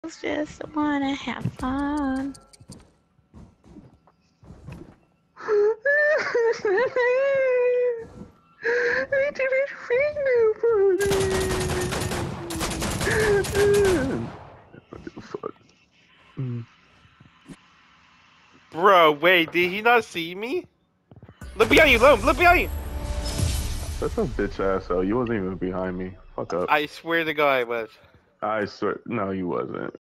Just wanna have fun. I didn't feel nobody. Bro, wait, did he not see me? Look behind you, look behind you! That's a bitch ass though. You wasn't even behind me. Fuck up. I swear to God I was. I swear, no, you wasn't.